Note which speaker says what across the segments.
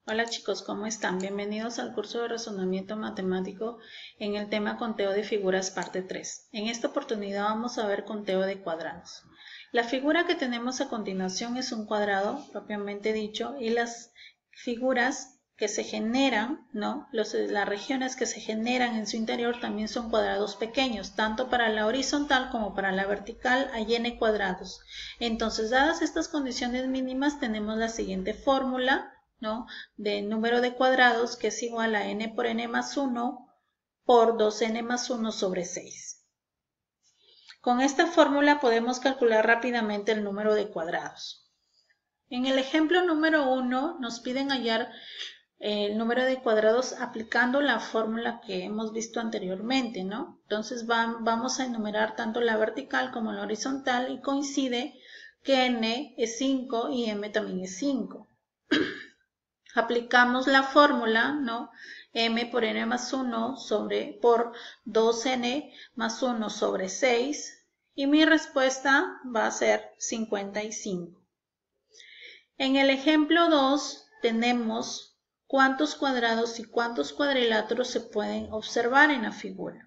Speaker 1: Hola chicos, ¿cómo están? Bienvenidos al curso de razonamiento matemático en el tema conteo de figuras parte 3. En esta oportunidad vamos a ver conteo de cuadrados. La figura que tenemos a continuación es un cuadrado propiamente dicho y las figuras que se generan, las regiones que se generan en su interior también son cuadrados pequeños, tanto para la horizontal como para la vertical hay n cuadrados. Entonces, dadas estas condiciones mínimas, tenemos la siguiente fórmula, de número de cuadrados, que es igual a n por n más 1 por 2n más 1 sobre 6. Con esta fórmula podemos calcular rápidamente el número de cuadrados. En el ejemplo número 1 nos piden hallar el número de cuadrados aplicando la fórmula que hemos visto anteriormente, Entonces vamos a enumerar tanto la vertical como la horizontal y coincide que n es 5 y m también es 5. Aplicamos la fórmula, m por n más 1 por 2n más 1 sobre 6 y mi respuesta va a ser 55. En el ejemplo 2 tenemos cuántos cuadrados y cuántos cuadriláteros se pueden observar en la figura.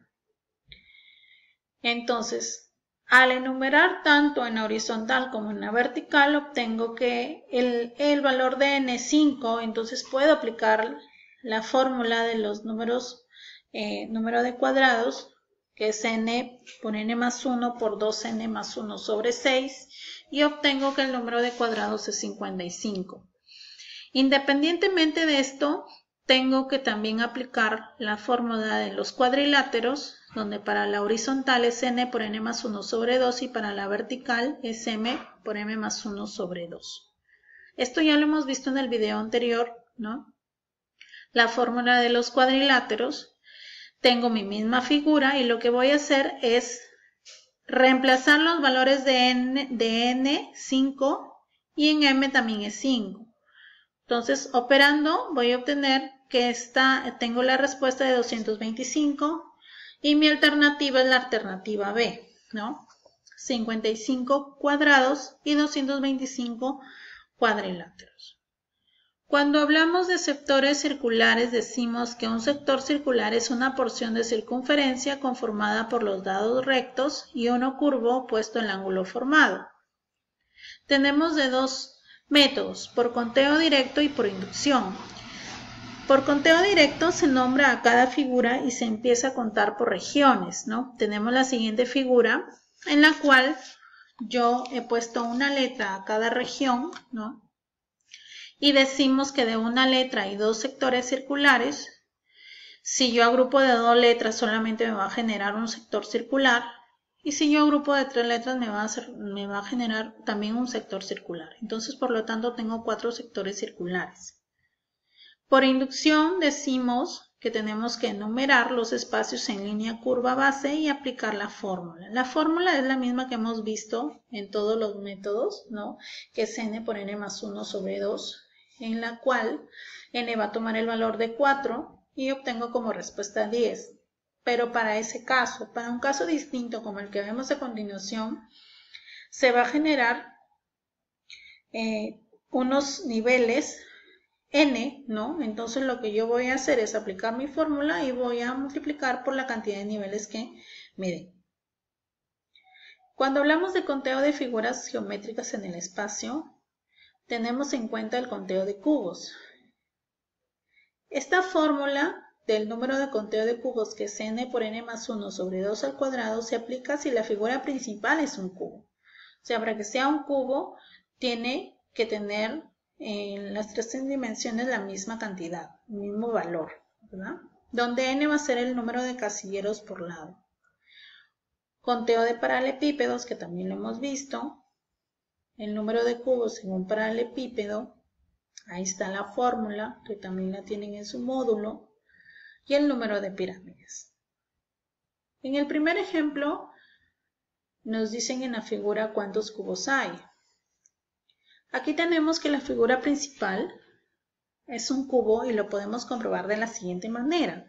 Speaker 1: Entonces, al enumerar tanto en la horizontal como en la vertical, obtengo que el valor de n es 5, entonces puedo aplicar la fórmula de los números, número de cuadrados, que es n por n más 1 por 2n más 1 sobre 6, y obtengo que el número de cuadrados es 55. Independientemente de esto, tengo que también aplicar la fórmula de los cuadriláteros, donde para la horizontal es n por n más 1 sobre 2 y para la vertical es m por m más 1 sobre 2. Esto ya lo hemos visto en el video anterior, La fórmula de los cuadriláteros. Tengo mi misma figura y lo que voy a hacer es reemplazar los valores de n 5 y en m también es 5. Entonces, operando, voy a obtener que tengo la respuesta de 225 y mi alternativa es la alternativa B, 55 cuadrados y 225 cuadriláteros. Cuando hablamos de sectores circulares, decimos que un sector circular es una porción de circunferencia conformada por los lados rectos y uno curvo puesto el ángulo formado. Tenemos de dos métodos, por conteo directo y por inducción. Por conteo directo se nombra a cada figura y se empieza a contar por regiones, Tenemos la siguiente figura en la cual yo he puesto una letra a cada región, Y decimos que de una letra hay dos sectores circulares. Si yo agrupo de 2 letras solamente me va a generar un sector circular. Y si yo agrupo de 3 letras me va a generar también un sector circular. Entonces, por lo tanto, tengo 4 sectores circulares. Por inducción decimos que tenemos que enumerar los espacios en línea curva base y aplicar la fórmula. La fórmula es la misma que hemos visto en todos los métodos, Que es n por n más 1 sobre 2, en la cual n va a tomar el valor de 4 y obtengo como respuesta 10. Pero para ese caso, para un caso distinto como el que vemos a continuación, se va a generar unos niveles n, Entonces lo que yo voy a hacer es aplicar mi fórmula y voy a multiplicar por la cantidad de niveles que me den. Cuando hablamos de conteo de figuras geométricas en el espacio, tenemos en cuenta el conteo de cubos. Esta fórmula del número de conteo de cubos, que es n por n más 1 sobre 2 al cuadrado, se aplica si la figura principal es un cubo. O sea, para que sea un cubo, tiene que tener en las 3 dimensiones la misma cantidad, el mismo valor, ¿verdad? Donde n va a ser el número de casilleros por lado. Conteo de paralelepípedos, que también lo hemos visto. El número de cubos en un paralelepípedo. Ahí está la fórmula, que también la tienen en su módulo. Y el número de pirámides. En el primer ejemplo, nos dicen en la figura cuántos cubos hay. Aquí tenemos que la figura principal es un cubo y lo podemos comprobar de la siguiente manera,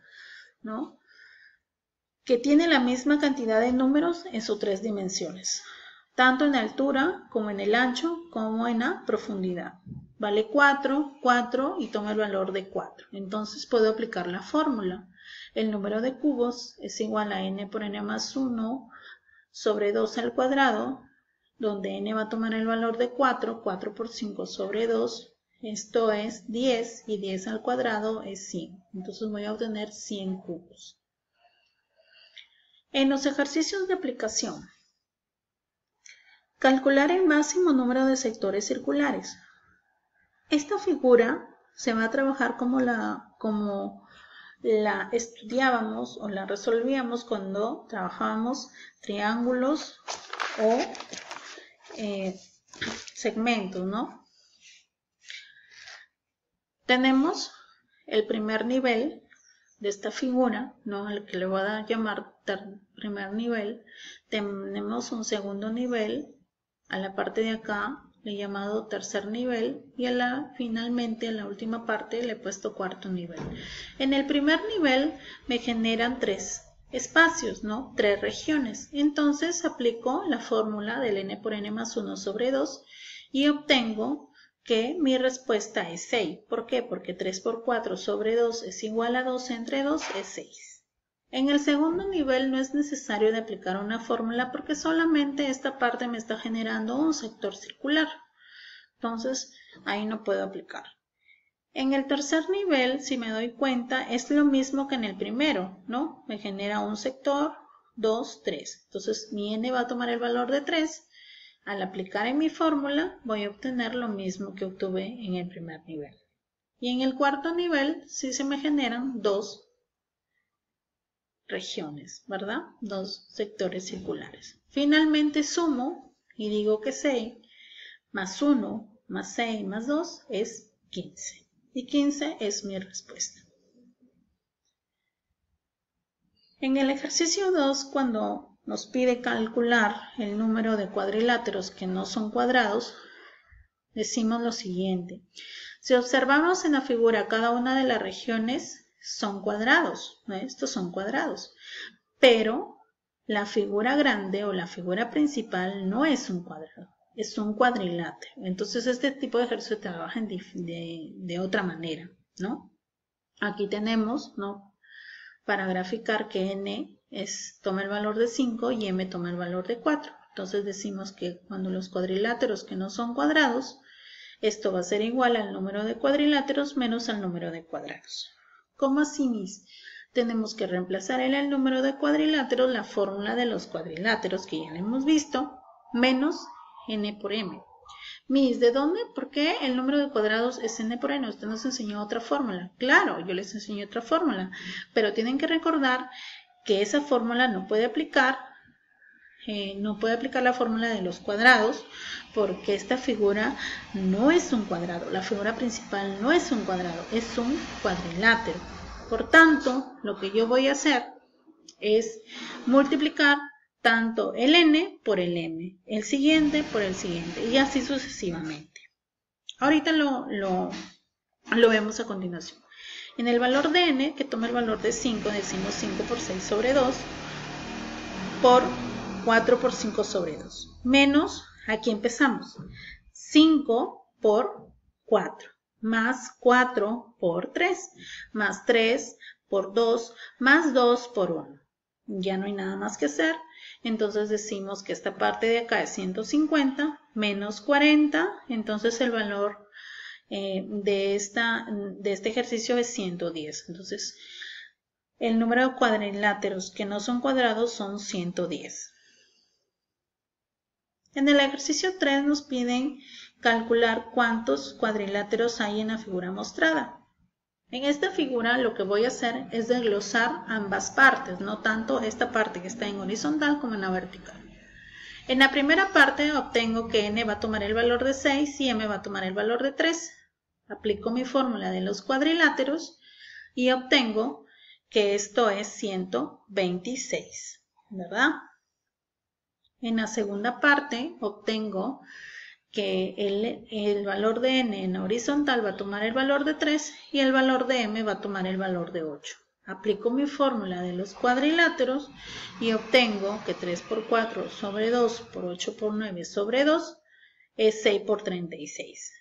Speaker 1: Que tiene la misma cantidad de números en sus 3 dimensiones, tanto en altura como en el ancho como en la profundidad. vale 4, 4 y toma el valor de 4. Entonces puedo aplicar la fórmula. El número de cubos es igual a n por n más 1 sobre 2 al cuadrado, donde n va a tomar el valor de 4, 4 por 5 sobre 2, esto es 10 y 10 al cuadrado es 100. Entonces voy a obtener 100 cubos. En los ejercicios de aplicación, calcular el máximo número de sectores circulares. Esta figura se va a trabajar como la estudiábamos o la resolvíamos cuando trabajábamos triángulos o segmentos, ¿no? Tenemos el primer nivel de esta figura, ¿no? El que le voy a llamar primer nivel. Tenemos un segundo nivel, a la parte de acá le he llamado tercer nivel y finalmente en la última parte le he puesto cuarto nivel. En el primer nivel me generan 3 espacios, ¿no? 3 regiones. Entonces aplico la fórmula del n por n más 1 sobre 2 y obtengo que mi respuesta es 6. ¿Por qué? Porque 3 por 4 sobre 2 es igual a 2 entre 2 es 6. En el segundo nivel no es necesario de aplicar una fórmula porque solamente esta parte me está generando un sector circular. Entonces ahí no puedo aplicar. En el tercer nivel, si me doy cuenta, es lo mismo que en el primero, ¿no? Me genera un sector, 2, 3. Entonces mi n va a tomar el valor de 3. Al aplicar en mi fórmula voy a obtener lo mismo que obtuve en el primer nivel. Y en el cuarto nivel sí se me generan 2 regiones, ¿verdad? 2 sectores circulares. Finalmente sumo y digo que 6 más 1 más 6 más 2 es 15. Y 15 es mi respuesta. En el ejercicio 2, cuando nos pide calcular el número de cuadriláteros que no son cuadrados, decimos lo siguiente. Si observamos en la figura, cada una de las regiones son cuadrados, ¿no? Estos son cuadrados, pero la figura grande o la figura principal no es un cuadrado, es un cuadrilátero. Entonces este tipo de ejercicio trabaja de otra manera, ¿no? Aquí tenemos, ¿no? Para graficar que n toma el valor de 5 y m toma el valor de 4. Entonces decimos que cuando los cuadriláteros que no son cuadrados, esto va a ser igual al número de cuadriláteros menos al número de cuadrados. ¿Cómo así, mis? Tenemos que reemplazar en el número de cuadriláteros la fórmula de los cuadriláteros que ya hemos visto, menos n por m. Mis, ¿de dónde? ¿Por qué el número de cuadrados es n por n? Usted nos enseñó otra fórmula. Claro, yo les enseñé otra fórmula, pero tienen que recordar que esa fórmula no puede aplicar la fórmula de los cuadrados porque esta figura no es un cuadrado, la figura principal no es un cuadrado, es un cuadrilátero. Por tanto, lo que yo voy a hacer es multiplicar tanto el n por el m, el siguiente por el siguiente y así sucesivamente. Ahorita lo vemos a continuación. En el valor de n, que toma el valor de 5, decimos 5 por 6 sobre 2 por 4 por 5 sobre 2, menos, aquí empezamos, 5 por 4, más 4 por 3, más 3 por 2, más 2 por 1. Ya no hay nada más que hacer, entonces decimos que esta parte de acá es 150, menos 40, entonces el valor de este ejercicio es 110. Entonces, el número de cuadriláteros que no son cuadrados son 110. En el ejercicio 3 nos piden calcular cuántos cuadriláteros hay en la figura mostrada. En esta figura lo que voy a hacer es desglosar ambas partes, no tanto esta parte que está en horizontal como en la vertical. En la primera parte obtengo que n va a tomar el valor de 6 y m va a tomar el valor de 3. Aplico mi fórmula de los cuadriláteros y obtengo que esto es 126, ¿verdad? En la segunda parte obtengo que el valor de n en horizontal va a tomar el valor de 3 y el valor de m va a tomar el valor de 8. Aplico mi fórmula de los cuadriláteros y obtengo que 3 por 4 sobre 2 por 8 por 9 sobre 2 es 6 por 36.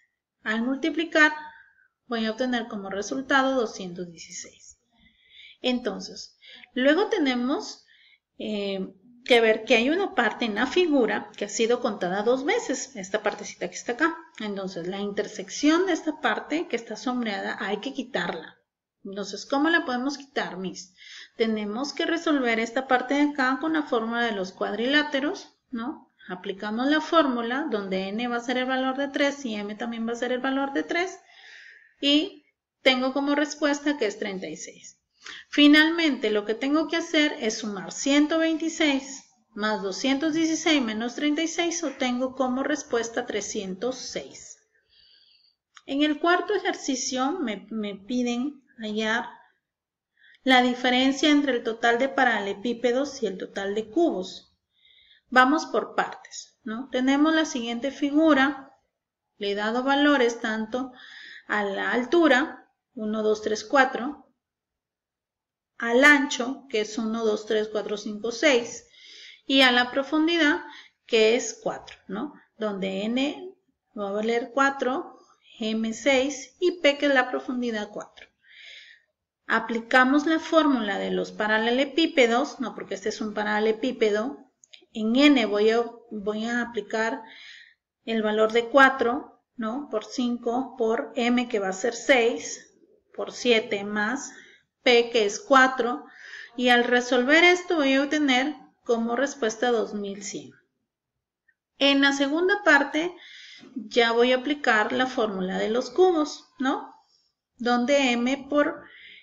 Speaker 1: Al multiplicar voy a obtener como resultado 216. Entonces, luego tenemos que ver que hay una parte en la figura que ha sido contada 2 veces, esta partecita que está acá. Entonces, la intersección de esta parte que está sombreada hay que quitarla. Entonces, ¿cómo la podemos quitar, Miss? Tenemos que resolver esta parte de acá con la fórmula de los cuadriláteros, ¿no? Aplicamos la fórmula donde n va a ser el valor de 3 y m también va a ser el valor de 3 y tengo como respuesta que es 36. Finalmente, lo que tengo que hacer es sumar 126 más 216 menos 36, obtengo como respuesta 306. En el cuarto ejercicio me piden hallar la diferencia entre el total de paralelepípedos y el total de cubos. Vamos por partes, ¿no? Tenemos la siguiente figura, le he dado valores tanto a la altura, 1, 2, 3, 4, al ancho, que es 1, 2, 3, 4, 5, 6, y a la profundidad, que es 4, ¿no? Donde n va a valer 4, m 6 y p, que es la profundidad, 4. Aplicamos la fórmula de los paralelepípedos, no, porque este es un paralelepípedo. En n voy a aplicar el valor de 4, ¿no? Por 5, por m, que va a ser 6, por 7 más p, que es 4, y al resolver esto voy a obtener como respuesta 2100. En la segunda parte ya voy a aplicar la fórmula de los cubos, ¿no? Donde m por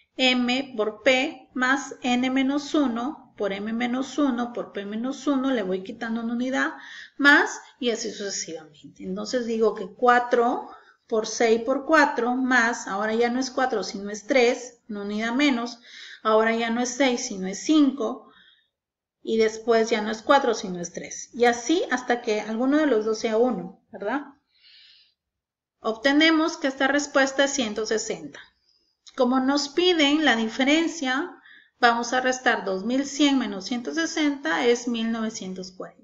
Speaker 1: p más n menos 1 por m menos 1 por p menos 1, le voy quitando una unidad más y así sucesivamente. Entonces digo que 4 por 6 por 4 más, ahora ya no es 4 sino es 3, una unidad menos, ahora ya no es 6 sino es 5 y después ya no es 4 sino es 3. Y así hasta que alguno de los dos sea 1, ¿verdad? Obtenemos que esta respuesta es 160. Como nos piden la diferencia, vamos a restar 2100 menos 160 es 1940.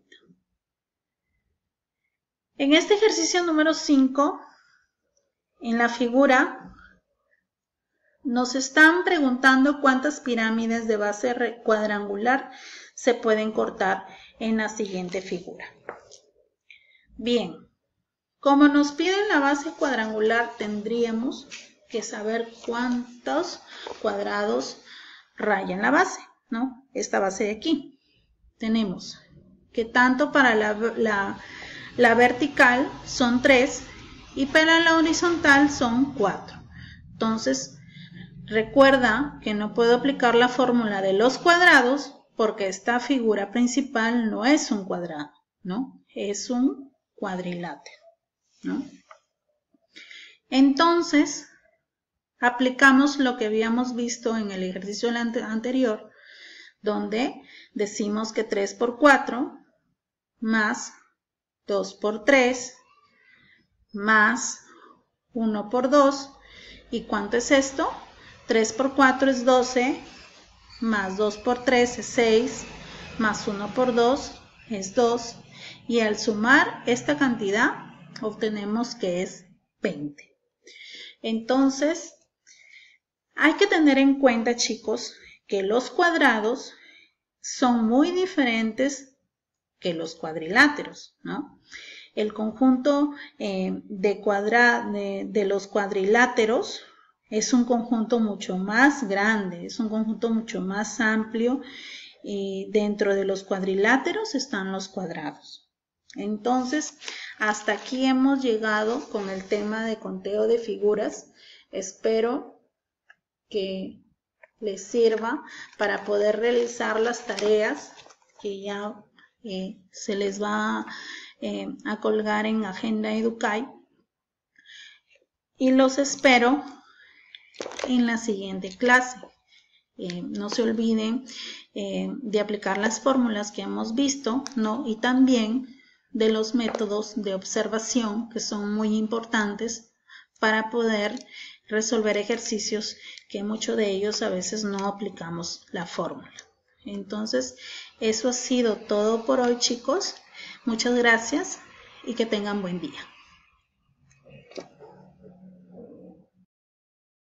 Speaker 1: En este ejercicio número 5, en la figura, nos están preguntando cuántas pirámides de base cuadrangular se pueden cortar en la siguiente figura. Bien, como nos piden la base cuadrangular, tendríamos que saber cuántos cuadrados rayan la base, ¿no? Esta base de aquí. Tenemos que tanto para la vertical son 3 y para la horizontal son 4. Entonces, recuerda que no puedo aplicar la fórmula de los cuadrados porque esta figura principal no es un cuadrado, ¿no? Es un cuadrilátero, ¿no? Entonces, aplicamos lo que habíamos visto en el ejercicio anterior, donde decimos que 3 por 4 más 2 por 3 más 1 por 2. ¿Y cuánto es esto? 3 por 4 es 12, más 2 por 3 es 6, más 1 por 2 es 2. Y al sumar esta cantidad, obtenemos que es 20. Entonces, hay que tener en cuenta, chicos, que los cuadrados son muy diferentes que los cuadriláteros, ¿no? El conjunto de los cuadriláteros es un conjunto mucho más grande, es un conjunto mucho más amplio y dentro de los cuadriláteros están los cuadrados. Entonces, hasta aquí hemos llegado con el tema de conteo de figuras. Espero que les sirva para poder realizar las tareas que ya se les va a colgar en Agenda Educay. Y los espero en la siguiente clase. No se olviden de aplicar las fórmulas que hemos visto, ¿no? Y también de los métodos de observación que son muy importantes para poder resolver ejercicios que muchos de ellos a veces no aplicamos la fórmula. Entonces, eso ha sido todo por hoy, chicos. Muchas gracias y que tengan buen día.